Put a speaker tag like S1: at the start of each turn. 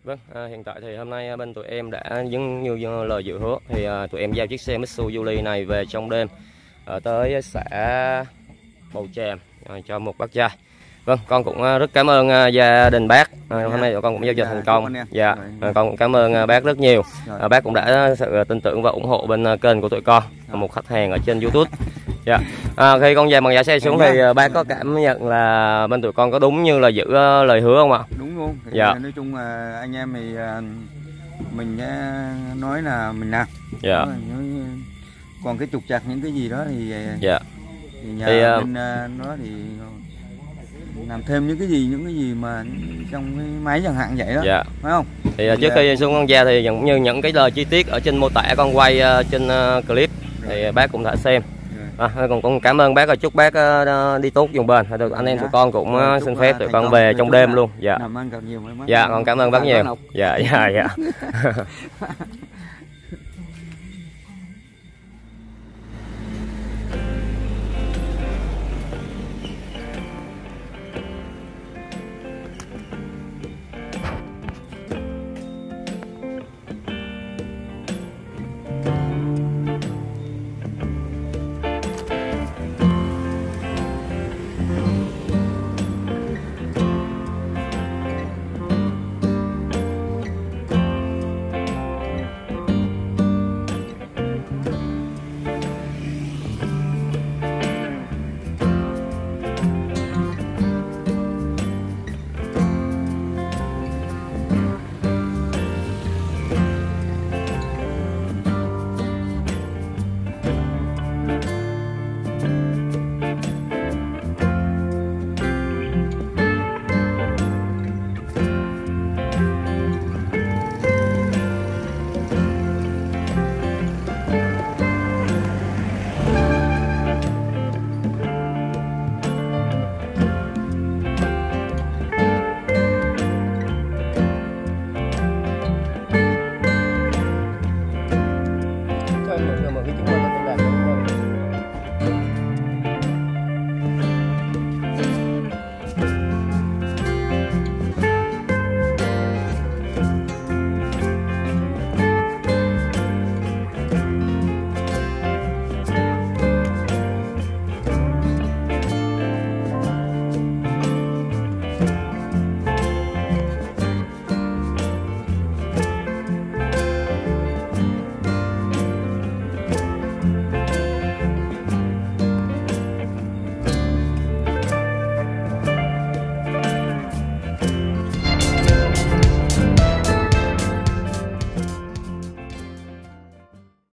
S1: Vâng, hiện tại thì hôm nay bên tụi em đã như lời dự hứa thì tụi em giao chiếc xe Mitsubishi này về trong đêm tới xã Bầu Tràm cho một bác trai. Vâng, con cũng rất cảm ơn gia đình bác. Hôm nay con cũng giao dịch thành công. Dạ, con cũng cảm ơn bác rất nhiều. Bác cũng đã sự tin tưởng và ủng hộ bên kênh của tụi con, một khách hàng ở trên YouTube. Dạ. Khi con về bằng giá xe xuống thì bác có cảm nhận là bên tụi con có đúng như là giữ lời hứa không ạ?
S2: Đúng luôn.
S1: Dạ.
S2: Nói chung là anh em thì mình nói là mình làm.
S1: Dạ.
S2: Còn cái trục trặc những cái gì đó thì
S1: dạ.
S2: thì nhờ bên nó thì làm thêm những cái gì mà trong cái máy chẳng hạn vậy đó.
S1: Dạ.
S2: Phải không?
S1: Thì trước khi xuống con ra thì cũng như những cái lời chi tiết ở trên mô tả con quay trên clip thì bác cũng đã xem. Cũng cảm ơn bác và chúc bác đi tốt dùng bền. Anh em tụi con cũng xin phép tụi con về trong đêm luôn. Dạ.
S2: Làm ăn càng nhiều may mắn.
S1: Dạ, con cảm ơn bác nhiều. Dạ.